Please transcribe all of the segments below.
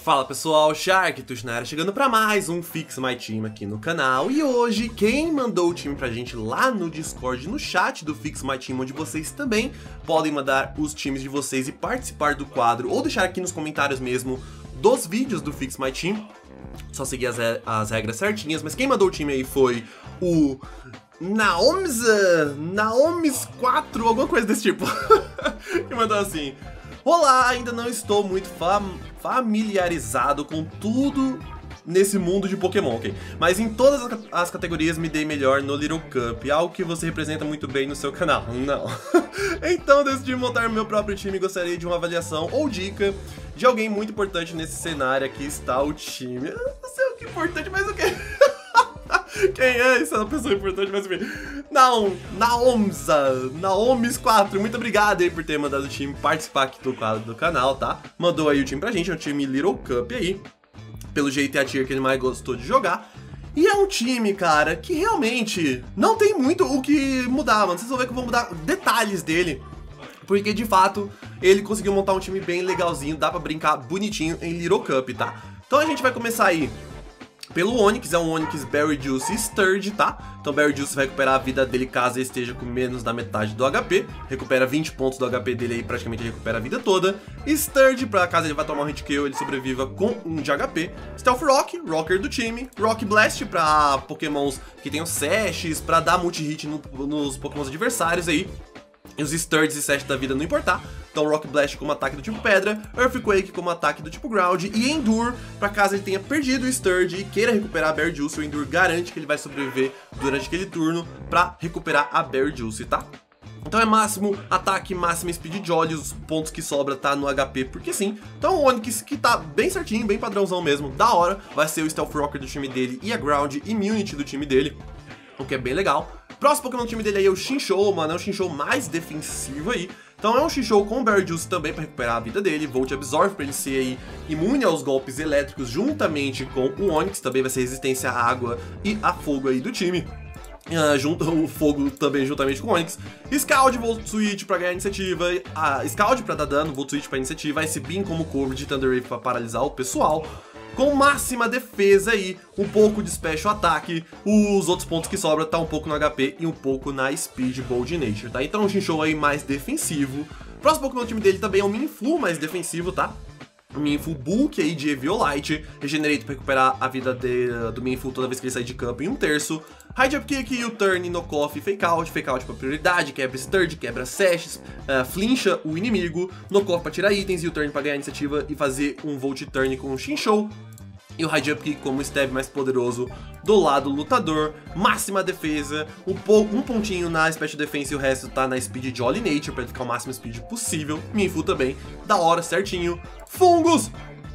Fala pessoal, Shark Tushnara chegando pra mais um Fix My Team aqui no canal. E hoje quem mandou o time pra gente lá no Discord, no chat do Fix My Team, onde vocês também podem mandar os times de vocês e participar do quadro, ou deixar aqui nos comentários mesmo dos vídeos do Fix My Team. Só seguir as regras certinhas, mas quem mandou o time aí foi o Naomis4, alguma coisa desse tipo. Que mandou assim: olá, ainda não estou muito familiarizado com tudo nesse mundo de Pokémon, ok? Mas em todas as categorias me dei melhor no Little Cup, algo que você representa muito bem no seu canal. Não. Então decidi montar meu próprio time e gostaria de uma avaliação ou dica de alguém muito importante nesse cenário. Aqui está o time. Eu não sei o que é importante, mas o que? Quem é essa pessoa importante? Mas enfim, Naomis4, muito obrigado aí por ter mandado o time participar aqui do quadro do canal, tá? Mandou aí o time pra gente, é um time Little Cup aí. Pelo jeito é a tier que ele mais gostou de jogar. E é um time, cara, que realmente não tem muito o que mudar, mano. Vocês vão ver que eu vou mudar detalhes dele, porque de fato ele conseguiu montar um time bem legalzinho, dá pra brincar bonitinho em Little Cup, tá? Então a gente vai começar aí pelo Onix, é um Onix Berry Juice Sturge, tá? Então Berry Juice vai recuperar a vida dele caso ele esteja com menos da metade do HP. Recupera 20 pontos do HP dele aí, praticamente ele recupera a vida toda. Sturge, pra caso ele vá tomar um hit kill, ele sobreviva com 1 de HP. Stealth Rock, Rocker do time. Rock Blast pra Pokémons que tem os Sashes, pra dar multi-hit nos Pokémons adversários aí. E os Sturges e Sash da vida não importar. Então Rock Blast como ataque do tipo pedra, Earthquake como ataque do tipo ground e Endure, pra caso ele tenha perdido o Sturge e queira recuperar a Berry Juice, o Endure garante que ele vai sobreviver durante aquele turno pra recuperar a Berry Juice, tá? Então é máximo ataque, máximo speed jolly, os pontos que sobra tá no HP, porque sim. Então o Onix que tá bem certinho, bem padrãozão mesmo, da hora, vai ser o Stealth Rocker do time dele e a Ground Immunity do time dele, o que é bem legal. Próximo Pokémon do time dele aí é o Chinchou, mano, é um Chinchou mais defensivo aí. Então é um Chinchou com Berry Juice também para recuperar a vida dele, Volt Absorb para ele ser aí imune aos golpes elétricos juntamente com o Onix, também vai ser resistência à água e a fogo aí do time. O fogo também juntamente com o Onix. Scald, Volt Switch pra ganhar iniciativa, Scald pra dar dano, Volt Switch pra iniciativa, Ice Beam como cover de Thunder Wave pra paralisar o pessoal. Com máxima defesa aí, um pouco de special ataque, os outros pontos que sobram tá um pouco no HP e um pouco na Speed Bold Nature, tá? Então um Chinchou aí mais defensivo. Próximo Pokémon do time dele também é um Minflu mais defensivo, tá? O Minflu Bulk aí de Eviolite, Regenerate para recuperar a vida do Minflu toda vez que ele sai de campo em 1/3. High Jump Kick, U-Turn, Knockoff e Fake Out pra prioridade, quebra Sturge, quebra Sashes, flincha o inimigo, Knockoff para tirar itens, U-Turn para ganhar iniciativa e fazer um Volt Turn com o Chinchou. E o High Jump Kick como stab mais poderoso do lado lutador, máxima defesa, um pontinho na Special Defense e o resto tá na Speed Jolly Nature pra ele ficar o máximo speed possível. Minflu também, da hora, certinho. Fungos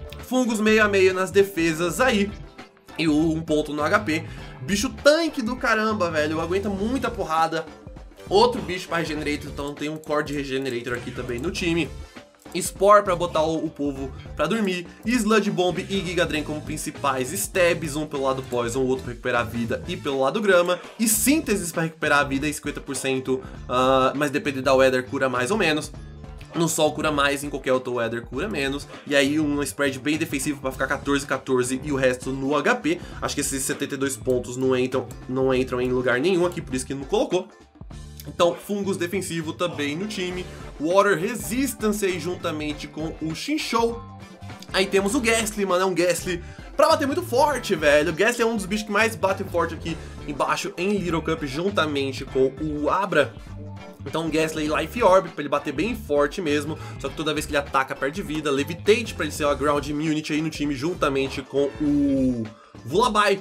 meio a meio nas defesas aí e um ponto no HP. Bicho tanque do caramba, velho, aguenta muita porrada. Outro bicho pra Regenerator, então tem um Core de Regenerator aqui também no time. Spore pra botar o povo pra dormir, Sludge Bomb e Giga Drain como principais stabs, um pelo lado Poison, o outro pra recuperar a vida e pelo lado Grama, e Sínteses pra recuperar a vida e 50%, mas depende da Weather cura mais ou menos. No Sol cura mais, em qualquer outro Weather cura menos. E aí um spread bem defensivo pra ficar 14-14 e o resto no HP. Acho que esses 72 pontos não entram em lugar nenhum aqui, por isso que não colocou. Então, Fungos defensivo também no time. Water Resistance aí juntamente com o Chinchou. Aí temos o Gastly, mano, é um Gastly pra bater muito forte, velho. O Gastly é um dos bichos que mais bate forte aqui embaixo em Little Cup, juntamente com o Abra. Então Gastly Life Orb, pra ele bater bem forte mesmo, só que toda vez que ele ataca perde vida. Levitate pra ele ser a Ground Immunity aí no time, juntamente com o Vullaby.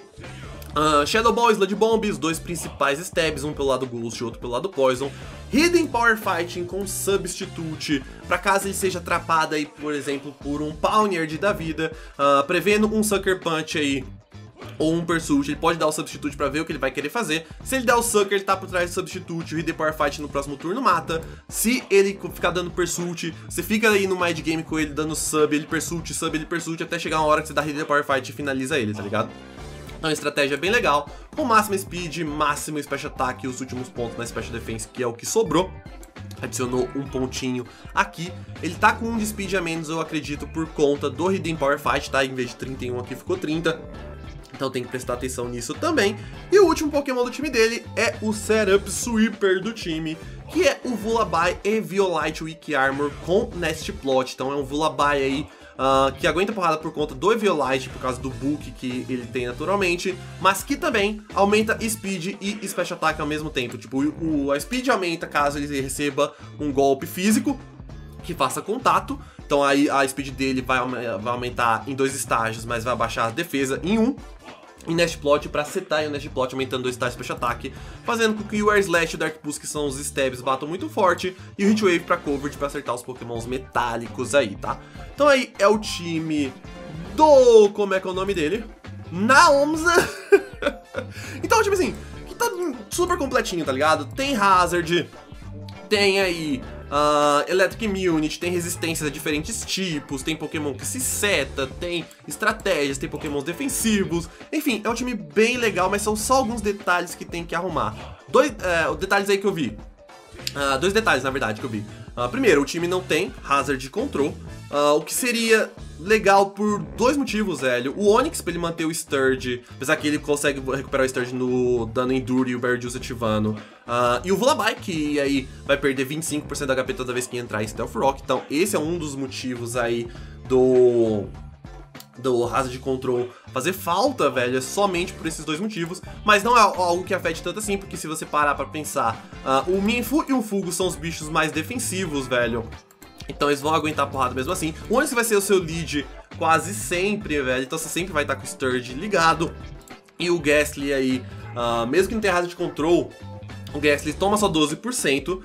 Shadow Ball, Sludge Bomb, os dois principais stabs, um pelo lado Ghost e outro pelo lado Poison. Hidden Power Fighting com Substitute, pra caso ele seja atrapado aí, por exemplo, por um Pawniard da vida, prevendo um Sucker Punch aí, ou um Pursuit, ele pode dar o Substitute pra ver o que ele vai querer fazer. Se ele der o Sucker, ele tá por trás do Substitute, o Hidden Power Fight no próximo turno mata. Se ele ficar dando Pursuit, você fica aí no Mind Game com ele dando Sub, ele Pursuit, até chegar uma hora que você dá Hidden Power Fight e finaliza ele, tá ligado? Então a estratégia é bem legal, com máxima speed, máximo special attack e os últimos pontos na special defense, que é o que sobrou. adicionou um pontinho aqui. Ele tá com um de speed a menos, eu acredito, por conta do Hidden Power Fight, tá? Em vez de 31 aqui ficou 30. Então tem que prestar atenção nisso também. E o último Pokémon do time dele é o Setup Sweeper do time, que é o Vullaby Eviolite Weak Armor com Nest Plot. Então é um Vullaby aí que aguenta porrada por conta do Eviolite, por causa do bulk que ele tem naturalmente, mas que também aumenta Speed e Special Attack ao mesmo tempo. Tipo, a Speed aumenta caso ele receba um golpe físico que faça contato. Então aí a Speed dele vai aumentar em 2 estágios, mas vai abaixar a defesa em 1. E Nest Plot para setar o Nest Plot aumentando 2 estágios de Special Attack, fazendo com que o Air Slash e o Dark Pulse, que são os stabs, batam muito forte, e o Heat Wave para coverage para acertar os pokémons metálicos aí, tá? Então aí é o time do... como é que é o nome dele? Naomza! Então, tipo assim, que tá super completinho, tá ligado? Tem Hazard, tem aí Electric Immunity, tem resistências a diferentes tipos, tem Pokémon que se seta, tem estratégias, tem Pokémons defensivos. Enfim, é um time bem legal, mas são só alguns detalhes que tem que arrumar. Detalhes aí que eu vi. 2 detalhes, na verdade, que eu vi. Primeiro, o time não tem Hazard Control, o que seria legal por 2 motivos, velho. O Onix, pra ele manter o Sturge, apesar que ele consegue recuperar o Sturge no dano Endure e o Berry Juice ativando. E o Vullaby, que aí vai perder 25% da HP toda vez que entrar em Stealth Rock. Então esse é um dos motivos aí do Hazard Control fazer falta, velho, é somente por esses 2 motivos, mas não é algo que afete tanto assim, porque se você parar pra pensar, o Mienfoo e o Fugo são os bichos mais defensivos, velho, então eles vão aguentar porrada mesmo assim. O Onix vai ser o seu lead quase sempre, velho, então você sempre vai estar com o Sturge ligado, e o Gastly aí, mesmo que não tenha Hazard Control, o Gastly toma só 12%,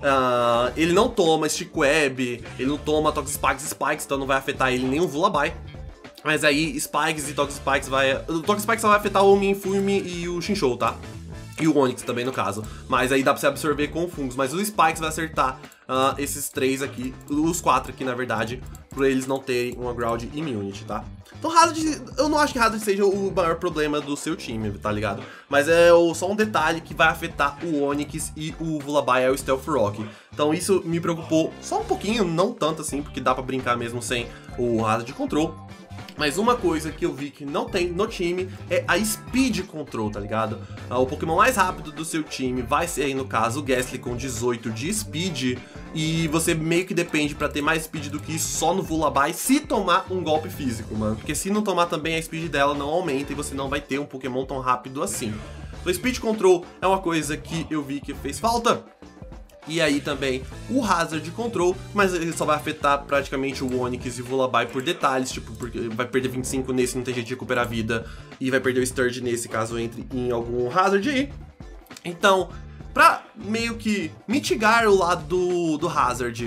ele não toma Stick Web, ele não toma Toxic Spikes, então não vai afetar ele nem o Vullaby. Mas aí, Spikes e Toxic Spikes o Toxic Spikes só vai afetar o Mienfoo e o Chinchou, tá? E o Onix também, no caso. Mas aí dá pra você absorver com fungos. Mas os Spikes vai acertar esses 3 aqui, os 4 aqui, na verdade, pra eles não terem uma Ground Immunity, tá? Então, Hazard, eu não acho que Hazard seja o maior problema do seu time, tá ligado? Mas é só um detalhe que vai afetar o Onix e o Vullaby, o Stealth Rock. Então isso me preocupou só um pouquinho, não tanto assim, porque dá pra brincar mesmo sem o Hazard Control. Mas uma coisa que eu vi que não tem no time é a Speed Control, tá ligado? O Pokémon mais rápido do seu time vai ser aí, no caso, o Gastly com 18 de Speed. E você meio que depende pra ter mais Speed do que isso só no Vullaby se tomar um golpe físico, mano. Porque se não tomar também, a Speed dela não aumenta e você não vai ter um Pokémon tão rápido assim. Então Speed Control é uma coisa que eu vi que fez falta. E aí também o Hazard Control, mas ele só vai afetar praticamente o Onix e o Vullaby por detalhes, tipo, porque vai perder 25 nesse, não tem jeito de recuperar a vida, e vai perder o Sturge nesse, caso entre em algum Hazard aí. Então, pra meio que mitigar o lado do Hazard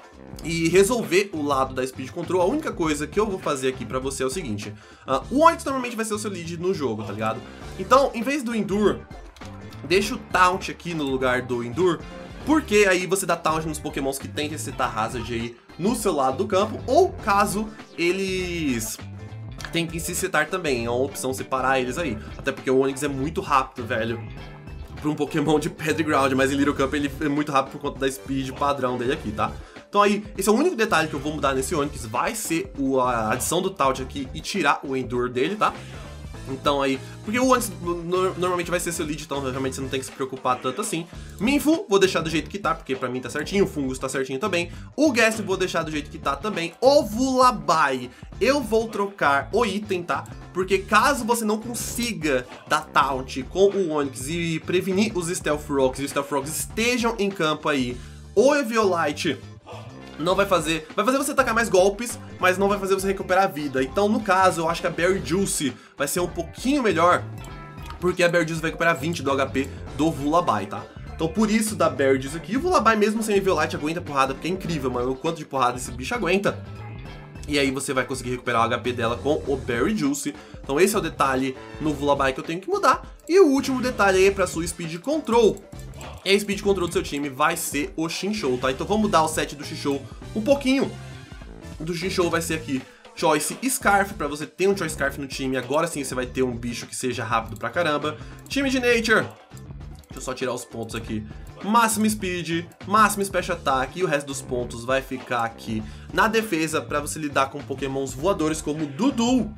e resolver o lado da Speed Control, a única coisa que eu vou fazer aqui pra você é o seguinte. O Onix normalmente vai ser o seu lead no jogo, tá ligado? Então, em vez do Endure, deixa o Taunt aqui no lugar do Endure, porque aí você dá taunt nos pokémons que tem que setar Hazard aí no seu lado do campo, ou caso eles tem que se setar também, é uma opção separar eles aí. Até porque o Onix é muito rápido, velho, para um Pokémon de Pedra e Ground, mas em Little Cup ele é muito rápido por conta da speed padrão dele aqui, tá? Então aí, esse é o único detalhe que eu vou mudar nesse Onix, vai ser a adição do Taunt aqui e tirar o Endure dele, tá? Então aí, porque o Onix normalmente vai ser seu lead, então realmente você não tem que se preocupar tanto assim. Mienfoo vou deixar do jeito que tá, porque pra mim tá certinho, o Fungus tá certinho também. O Gastly vou deixar do jeito que tá também. O Vullaby, eu vou trocar o item, tá? Porque caso você não consiga dar taunt com o Onix e prevenir os Stealth Rocks e os Stealth Rocks estejam em campo aí, o Eviolite não vai fazer você atacar mais golpes, mas não vai fazer você recuperar a vida. Então, no caso, eu acho que a Berry Juice vai ser um pouquinho melhor, porque a Berry Juice vai recuperar 20 do HP do Vullaby, tá? Então, por isso da Berry Juice aqui, o Vullaby mesmo sem Eviolite aguenta porrada, porque é incrível, mano, o quanto de porrada esse bicho aguenta. E aí você vai conseguir recuperar o HP dela com o Berry Juice. Então esse é o detalhe no Vullaby que eu tenho que mudar. E o último detalhe aí para sua Speed Control. E a Speed Control do seu time vai ser o Chinchou, tá? Então vamos mudar o set do Chinchou um pouquinho. Do Chinchou vai ser aqui Choice Scarf, pra você ter um Choice Scarf no time. Agora sim você vai ter um bicho que seja rápido pra caramba. Time de Nature, Deixa eu só tirar os pontos aqui. Máximo Speed, máximo Special Attack e o resto dos pontos vai ficar aqui na defesa pra você lidar com pokémons voadores como Dudu.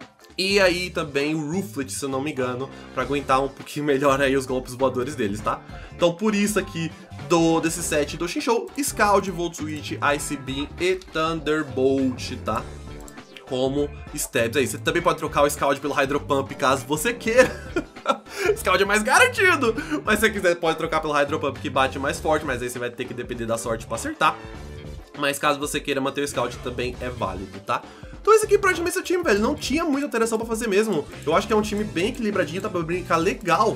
E aí também o Rooflet, se eu não me engano, pra aguentar um pouquinho melhor aí os golpes voadores deles, tá? Então por isso aqui, desse set do Chinchou, Scald, Volt Switch, Ice Beam e Thunderbolt, tá? Como stabs aí. Você também pode trocar o Scald pelo Hydro Pump caso você queira. Scald é mais garantido, mas se você quiser pode trocar pelo Hydro Pump que bate mais forte, mas aí você vai ter que depender da sorte pra acertar. Mas caso você queira manter o Scald também é válido, tá? Então esse aqui praticamente é seu time, velho. Não tinha muita alteração pra fazer mesmo. Eu acho que é um time bem equilibradinho, tá pra brincar legal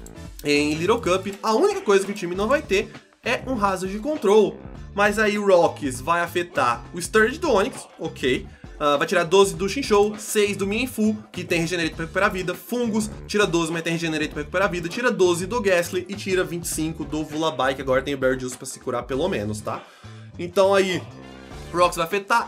em Little Cup. A única coisa que o time não vai ter é um Hazard Control. Mas aí o Rocks vai afetar o Sturge do Onix, ok. Vai tirar 12 do Chinchou, 6 do Mienfoo, que tem Regenerate pra recuperar a vida. Fungus, tira 12, mas tem Regenerate pra recuperar a vida. Tira 12 do Gastly e tira 25 do Vullaby, que agora tem o Berry Juice pra se curar pelo menos, tá? Então aí, Rocks vai afetar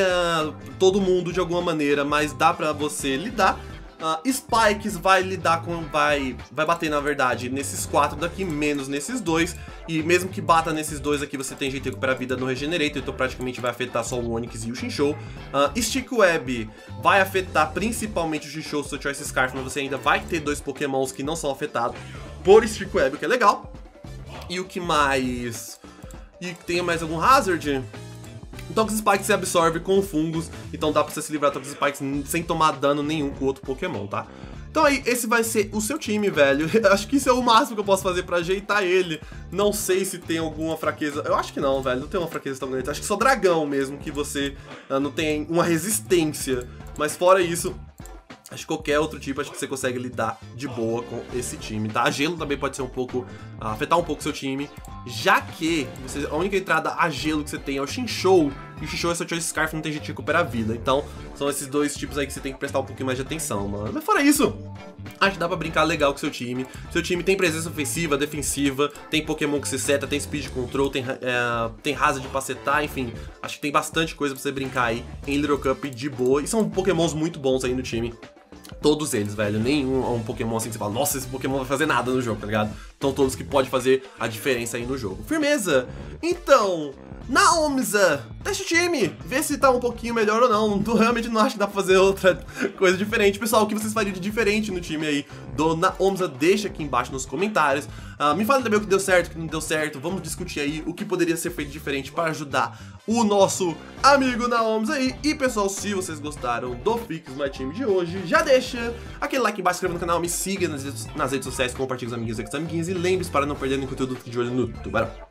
todo mundo de alguma maneira, mas dá pra você lidar. Spikes vai lidar com... Vai bater, na verdade, nesses 4 daqui, menos nesses 2. E mesmo que bata nesses 2 aqui, você tem jeito de recuperar a vida no Regenerator, então praticamente vai afetar só o Onix e o Chinchou. Stick Web vai afetar principalmente o Chinchou, seu Choice Scarf, mas você ainda vai ter 2 pokémons que não são afetados por Stick Web, o que é legal. E o que mais... E tem mais algum Hazard? Toxic Spikes se absorve com o Fungus, então dá pra você se livrar de Toxic Spikes sem tomar dano nenhum com o outro Pokémon, tá? Então aí, esse vai ser o seu time, velho. Acho que isso é o máximo que eu posso fazer pra ajeitar ele. Não sei se tem alguma fraqueza. Eu acho que não, velho. Não tem uma fraqueza tão grande. Acho que só dragão mesmo, que você não tem uma resistência. Mas fora isso... Acho que qualquer outro tipo, acho que você consegue lidar de boa com esse time, tá? Gelo também pode ser um pouco, afetar um pouco o seu time, já que a única entrada a gelo que você tem é o Chinchou, e o Chinchou é seu Choice Scarf, não tem jeito de recuperar a vida. Então, são esses 2 tipos aí que você tem que prestar um pouquinho mais de atenção, mano. Mas fora isso, acho que dá pra brincar legal com o seu time. Seu time tem presença ofensiva, defensiva, tem Pokémon que você seta, tem Speed Control, tem Hazard pra setar, enfim. Acho que tem bastante coisa pra você brincar aí em Little Cup de boa, e são Pokémons muito bons aí no time. Todos eles, velho. Nenhum é um Pokémon assim que você fala, nossa, esse Pokémon vai fazer nada no jogo, tá ligado? Então todos que podem fazer a diferença aí no jogo. Firmeza? Então, Naomza, teste o time, vê se tá um pouquinho melhor ou não. Realmente não acho que dá pra fazer outra coisa diferente. Pessoal, o que vocês fariam de diferente no time aí do Naomza, deixa aqui embaixo nos comentários. Me falem também o que deu certo, o que não deu certo. Vamos discutir aí o que poderia ser feito diferente para ajudar o nosso amigo Naomza aí. E pessoal, se vocês gostaram do Fix My Team de hoje, já deixa aquele like embaixo, se inscreva no canal, me siga nas redes sociais, compartilhe com os amiguinhos e amiguinhas. E lembre-se para não perder nenhum conteúdo de olho no Tubarão.